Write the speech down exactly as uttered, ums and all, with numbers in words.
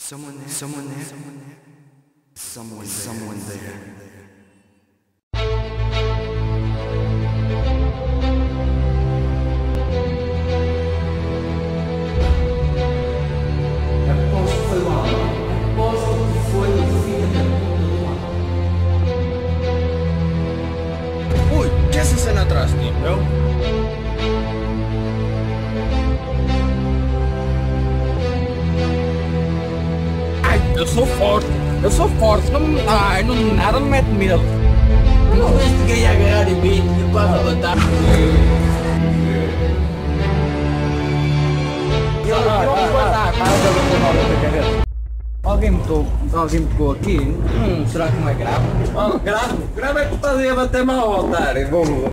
Someone there, someone there, someone there, someone, someone there. Aposto que foi o Alan. Aposto que foi o filho da puta do Alan. Ui, que é essa cena atrás de ti, meu? Ai, eu sou forte, eu sou forte, não, ai, não, nada me mete medo. Não viste que ia agarrar em mim e quase levantar. Alguém me tocou, alguém me tocou aqui? Hum, será que não é grave? Oh, grave, grave é que estás aí a bater mal, otário. Vou